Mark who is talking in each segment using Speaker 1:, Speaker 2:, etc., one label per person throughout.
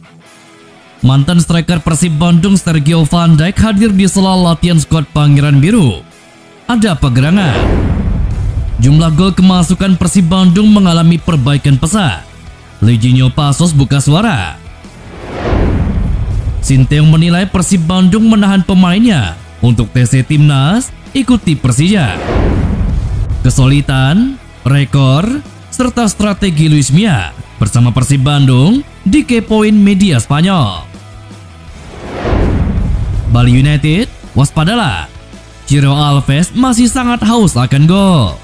Speaker 1: Mantan striker Persib Bandung Sergio Van Dijk hadir di sela latihan skuad Pangeran Biru. Ada apa gerangan? Jumlah gol kemasukan Persib Bandung mengalami perbaikan pesat. Lijinho Passos buka suara. Sinteyong menilai Persib Bandung menahan pemainnya untuk TC Timnas ikuti Persija. Kesulitan, rekor, serta strategi Luis Milla bersama Persib Bandung dikepoin media Spanyol. Bali United, waspadalah. Ciro Alves masih sangat haus akan gol.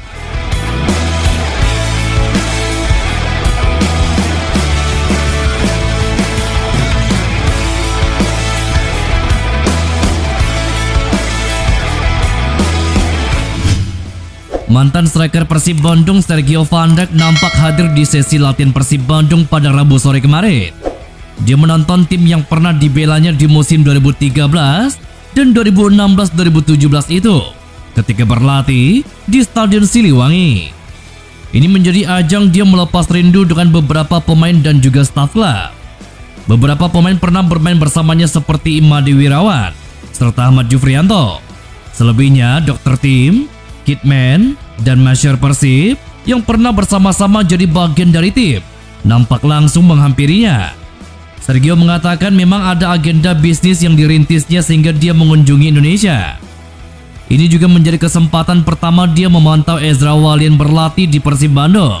Speaker 1: Mantan striker Persib Bandung Sergio Van Dijk nampak hadir di sesi latihan Persib Bandung pada Rabu sore kemarin. Dia menonton tim yang pernah dibelanya di musim 2013 dan 2016-2017 itu ketika berlatih di Stadion Siliwangi. Ini menjadi ajang dia melepas rindu dengan beberapa pemain dan juga staf klub. Beberapa pemain pernah bermain bersamanya seperti Imade Wirawan serta Ahmad Jufrianto. Selebihnya Dr. Tim, Kidman, dan Masyar Persib yang pernah bersama-sama jadi bagian dari tim nampak langsung menghampirinya. Sergio mengatakan memang ada agenda bisnis yang dirintisnya sehingga dia mengunjungi Indonesia. Ini juga menjadi kesempatan pertama dia memantau Ezra Walian berlatih di Persib Bandung.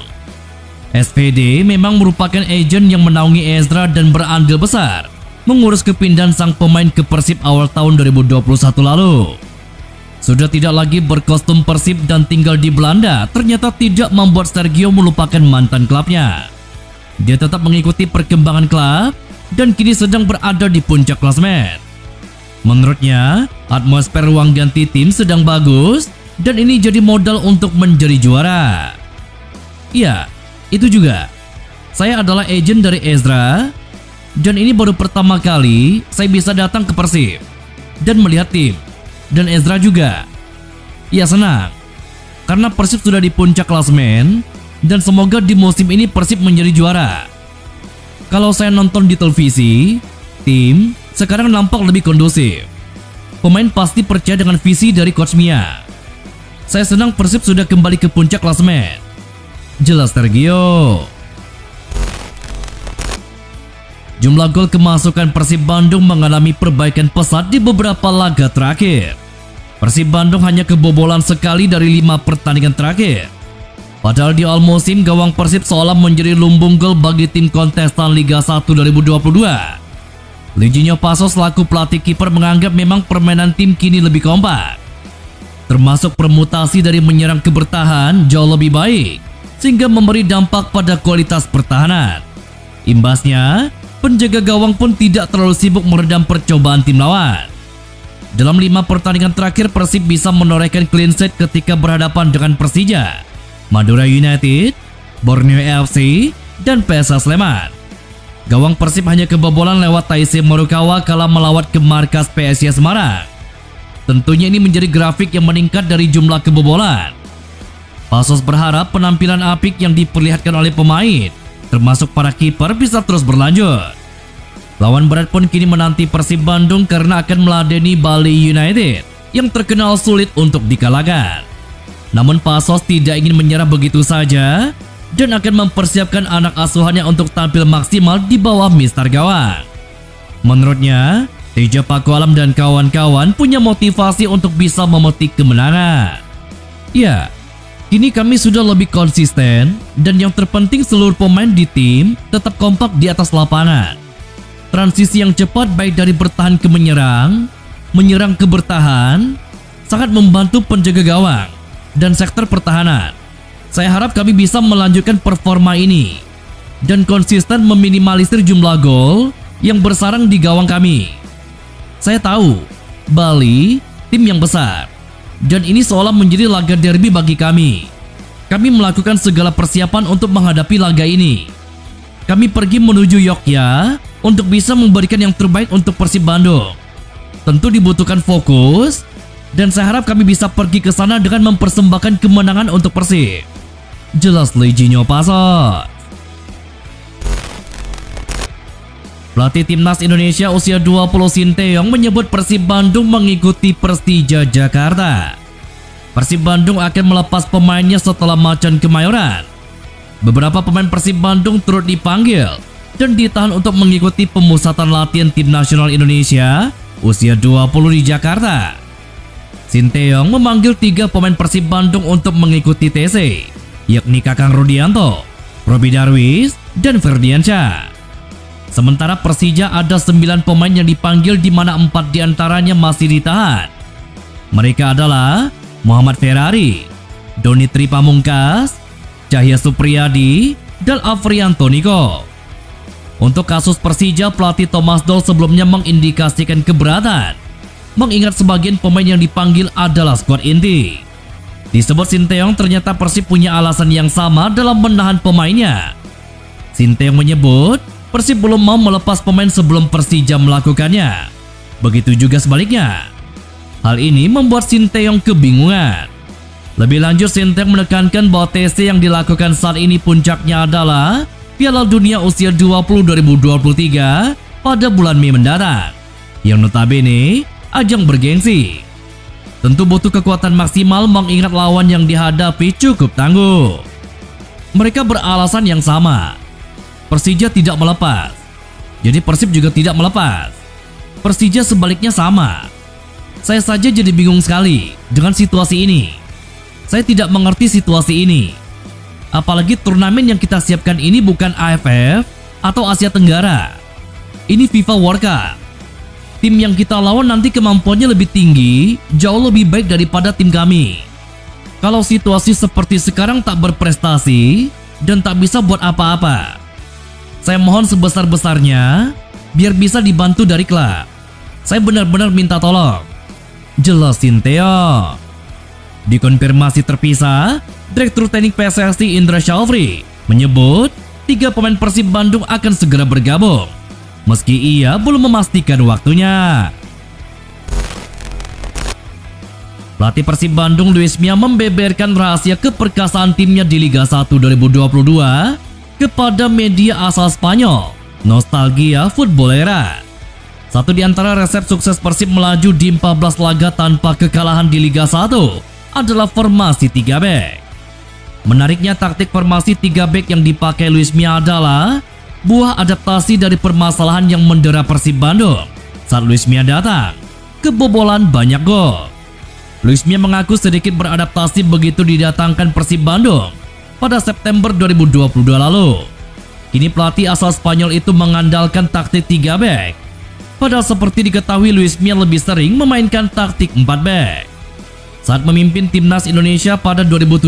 Speaker 1: SPD memang merupakan agen yang menaungi Ezra dan berandil besar mengurus kepindahan sang pemain ke Persib awal tahun 2021 lalu. Sudah tidak lagi berkostum Persib dan tinggal di Belanda, ternyata tidak membuat Sergio melupakan mantan klubnya. Dia tetap mengikuti perkembangan klub dan kini sedang berada di puncak klasemen. Menurutnya, atmosfer ruang ganti tim sedang bagus dan ini jadi modal untuk menjadi juara. Ya, itu juga. Saya adalah agen dari Ezra dan ini baru pertama kali saya bisa datang ke Persib dan melihat tim. Dan Ezra juga. Ya senang, karena Persib sudah di puncak klasemen dan semoga di musim ini Persib menjadi juara. Kalau saya nonton di televisi, tim sekarang nampak lebih kondusif. Pemain pasti percaya dengan visi dari Coach Milla. Saya senang Persib sudah kembali ke puncak klasemen. Jelas Sergio. Jumlah gol kemasukan Persib Bandung mengalami perbaikan pesat di beberapa laga terakhir. Persib Bandung hanya kebobolan sekali dari 5 pertandingan terakhir. Padahal di awal musim gawang Persib seolah menjadi lumbung gol bagi tim kontestan Liga 1 2022. Lijinho Passos selaku pelatih kiper menganggap memang permainan tim kini lebih kompak. Termasuk permutasi dari menyerang ke bertahan jauh lebih baik, sehingga memberi dampak pada kualitas pertahanan. Imbasnya, penjaga gawang pun tidak terlalu sibuk meredam percobaan tim lawan. Dalam 5 pertandingan terakhir Persib bisa menorehkan clean sheet ketika berhadapan dengan Persija, Madura United, Borneo FC, dan PSS Sleman. Gawang Persib hanya kebobolan lewat Taisei Morukawa kala melawat ke markas PSIS Semarang. Tentunya ini menjadi grafik yang meningkat dari jumlah kebobolan. Passos berharap penampilan apik yang diperlihatkan oleh pemain termasuk para kiper bisa terus berlanjut. Lawan berat pun kini menanti Persib Bandung karena akan meladeni Bali United yang terkenal sulit untuk dikalahkan. Namun Passos tidak ingin menyerah begitu saja dan akan mempersiapkan anak asuhannya untuk tampil maksimal di bawah mister gawang. Menurutnya, Teja Pakualam dan kawan-kawan punya motivasi untuk bisa memetik kemenangan. Ya, kini kami sudah lebih konsisten dan yang terpenting seluruh pemain di tim tetap kompak di atas lapangan. Transisi yang cepat baik dari bertahan ke menyerang ke bertahan sangat membantu penjaga gawang dan sektor pertahanan. Saya harap kami bisa melanjutkan performa ini dan konsisten meminimalisir jumlah gol yang bersarang di gawang kami. Saya tahu Bali tim yang besar dan ini seolah menjadi laga derby bagi kami. Kami melakukan segala persiapan untuk menghadapi laga ini. Kami pergi menuju Yogyakarta untuk bisa memberikan yang terbaik untuk Persib Bandung. Tentu dibutuhkan fokus dan saya harap kami bisa pergi ke sana dengan mempersembahkan kemenangan untuk Persib. Jelas Lijinho Passos. Pelatih Timnas Indonesia usia 20 Sinteyong menyebut Persib Bandung mengikuti Persija Jakarta. Persib Bandung akan melepas pemainnya setelah Macan Kemayoran. Beberapa pemain Persib Bandung turut dipanggil dan ditahan untuk mengikuti pemusatan latihan Tim Nasional Indonesia usia 20 di Jakarta. Sinteyong memanggil 3 pemain Persib Bandung untuk mengikuti TC, yakni Kakang Rudianto, Robi Darwis, dan Ferdiansyah. Sementara Persija ada 9 pemain yang dipanggil di mana 4 diantaranya masih ditahan. Mereka adalah Muhammad Ferrari, Doni Tri Pamungkas, Cahya Supriyadi, dan Afrianto Niko. Untuk kasus Persija, pelatih Thomas Doll sebelumnya mengindikasikan keberatan, mengingat sebagian pemain yang dipanggil adalah skuad inti. Disebut Sinteyong ternyata Persib punya alasan yang sama dalam menahan pemainnya. Sinteyong menyebut Persib belum mau melepas pemain sebelum Persija melakukannya. Begitu juga sebaliknya. Hal ini membuat Sinteyong kebingungan. Lebih lanjut, Sinteyong menekankan bahwa TC yang dilakukan saat ini puncaknya adalah Piala Dunia usia 20 2023 pada bulan Mei mendatang, yang notabene ajang bergengsi. Tentu butuh kekuatan maksimal mengingat lawan yang dihadapi cukup tangguh. Mereka beralasan yang sama. Persija tidak melepas, jadi Persib juga tidak melepas. Persija sebaliknya sama. Saya saja jadi bingung sekali dengan situasi ini. Saya tidak mengerti situasi ini. Apalagi turnamen yang kita siapkan ini bukan AFF atau Asia Tenggara. Ini FIFA World Cup. Tim yang kita lawan nanti kemampuannya lebih tinggi, jauh lebih baik daripada tim kami. Kalau situasi seperti sekarang tak berprestasi dan tak bisa buat apa-apa, saya mohon sebesar-besarnya biar bisa dibantu dari klub. Saya benar-benar minta tolong. Jelas Sinteyong. Dikonfirmasi terpisah, Direktur Teknik PSSI Indra Syafri menyebut 3 pemain Persib Bandung akan segera bergabung, meski ia belum memastikan waktunya. Pelatih Persib Bandung Luis Mia membeberkan rahasia keperkasaan timnya di Liga 1 2022 kepada media asal Spanyol, Nostalgia Futbolera. Satu di antara resep sukses Persib melaju di 14 laga tanpa kekalahan di Liga 1 adalah formasi 3 back. Menariknya, taktik formasi 3 back yang dipakai Luis Mia adalah buah adaptasi dari permasalahan yang mendera Persib Bandung saat Luis Mia datang, kebobolan banyak gol. Luis Mia mengaku sedikit beradaptasi begitu didatangkan Persib Bandung pada September 2022 lalu. Kini pelatih asal Spanyol itu mengandalkan taktik 3 back. Padahal seperti diketahui Luis Mia lebih sering memainkan taktik 4 back. Saat memimpin Timnas Indonesia pada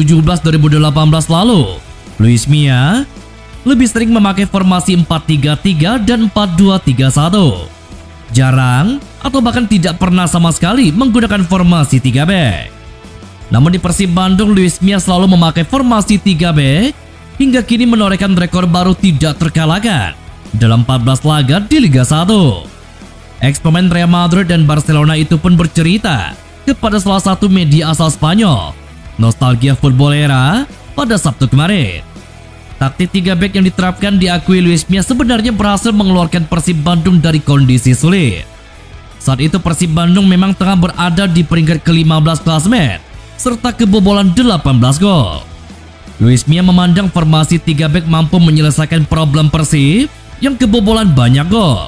Speaker 1: 2017-2018 lalu, Luis Mia lebih sering memakai formasi 4-3-3 dan 4-2-3-1. Jarang atau bahkan tidak pernah sama sekali menggunakan formasi 3 back. Namun di Persib Bandung, Luis Mia selalu memakai formasi 3 back hingga kini menorehkan rekor baru tidak terkalahkan dalam 14 laga di Liga 1. Ex-pemain Real Madrid dan Barcelona itu pun bercerita kepada salah satu media asal Spanyol, Nostalgia Futbolera, pada Sabtu kemarin. Taktik 3 back yang diterapkan diakui Luis Mia sebenarnya berhasil mengeluarkan Persib Bandung dari kondisi sulit. Saat itu Persib Bandung memang tengah berada di peringkat ke-15 klasemen serta kebobolan 18 gol. Luis Mia memandang formasi 3 back mampu menyelesaikan problem Persib yang kebobolan banyak gol,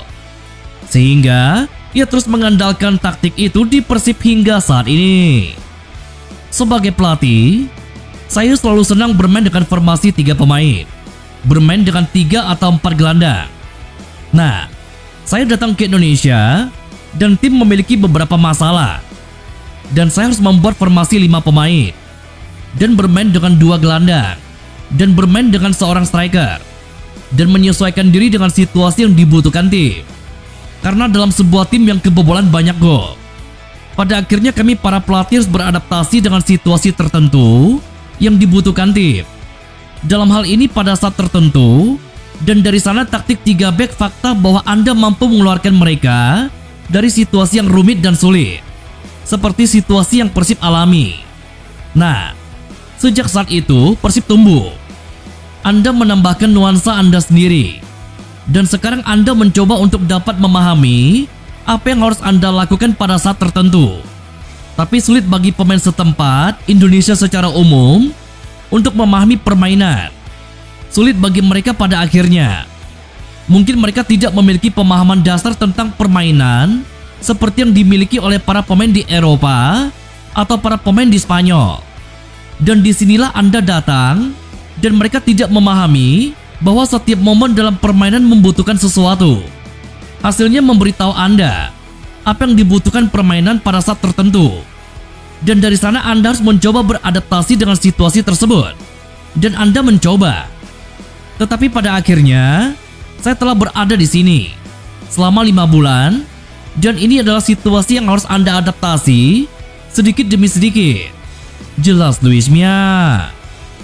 Speaker 1: sehingga ia terus mengandalkan taktik itu di Persib hingga saat ini. Sebagai pelatih, saya selalu senang bermain dengan formasi 3 pemain, bermain dengan 3 atau 4 gelandang. Nah, saya datang ke Indonesia dan tim memiliki beberapa masalah, dan saya harus membuat formasi 5 pemain dan bermain dengan 2 gelandang dan bermain dengan seorang striker dan menyesuaikan diri dengan situasi yang dibutuhkan tim. Karena dalam sebuah tim yang kebobolan banyak gol, pada akhirnya kami para pelatih harus beradaptasi dengan situasi tertentu yang dibutuhkan tim. Dalam hal ini pada saat tertentu, dan dari sana taktik 3 back fakta bahwa Anda mampu mengeluarkan mereka dari situasi yang rumit dan sulit, seperti situasi yang Persib alami. Nah, sejak saat itu Persib tumbuh. Anda menambahkan nuansa Anda sendiri. Dan sekarang Anda mencoba untuk dapat memahami apa yang harus Anda lakukan pada saat tertentu. Tapi sulit bagi pemain setempat Indonesia secara umum untuk memahami permainan. Sulit bagi mereka pada akhirnya. Mungkin mereka tidak memiliki pemahaman dasar tentang permainan seperti yang dimiliki oleh para pemain di Eropa atau para pemain di Spanyol. Dan disinilah Anda datang dan mereka tidak memahami bahwa setiap momen dalam permainan membutuhkan sesuatu. Hasilnya memberitahu Anda apa yang dibutuhkan permainan pada saat tertentu. Dan dari sana Anda harus mencoba beradaptasi dengan situasi tersebut. Dan Anda mencoba. Tetapi pada akhirnya, saya telah berada di sini selama 5 bulan. Dan ini adalah situasi yang harus Anda adaptasi sedikit demi sedikit. Jelas Luis Mia.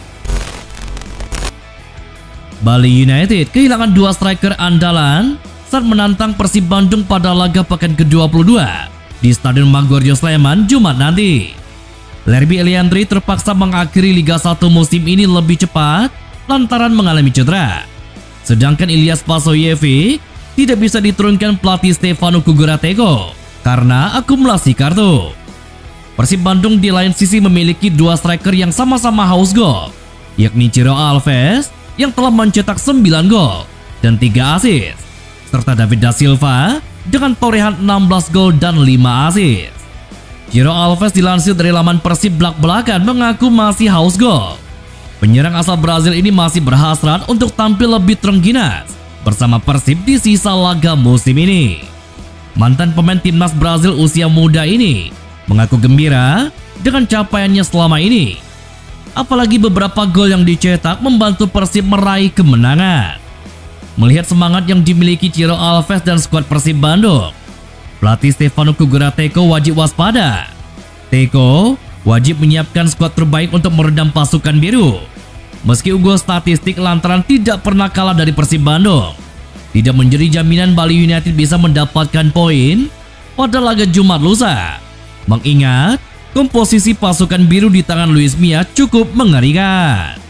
Speaker 1: Bali United kehilangan 2 striker andalan saat menantang Persib Bandung pada laga pekan ke-22 di Stadion Maguwarjo Sleman Jumat nanti. Lerby Eliandri terpaksa mengakhiri Liga 1 musim ini lebih cepat lantaran mengalami cedera. Sedangkan Ilyas Pasoyevic tidak bisa diturunkan pelatih Stefano Cuguratego karena akumulasi kartu. Persib Bandung di lain sisi memiliki 2 striker yang sama-sama haus gol, yakni Ciro Alves yang telah mencetak 9 gol dan 3 assist, serta David da Silva dengan torehan 16 gol dan 5 assist. Ciro Alves dilansir dari laman Persib belak-belakan mengaku masih haus gol. Penyerang asal Brazil ini masih berhasrat untuk tampil lebih terengginas bersama Persib di sisa laga musim ini. Mantan pemain timnas Brazil usia muda ini mengaku gembira dengan capaiannya selama ini. Apalagi beberapa gol yang dicetak membantu Persib meraih kemenangan. Melihat semangat yang dimiliki Ciro Alves dan skuad Persib Bandung, pelatih Stefano Cuguratego wajib waspada. Teko wajib menyiapkan skuad terbaik untuk meredam pasukan biru. Meski unggul statistik lantaran tidak pernah kalah dari Persib Bandung, tidak menjadi jaminan Bali United bisa mendapatkan poin pada laga Jumat lusa. Mengingat komposisi pasukan biru di tangan Luis Mia cukup mengerikan.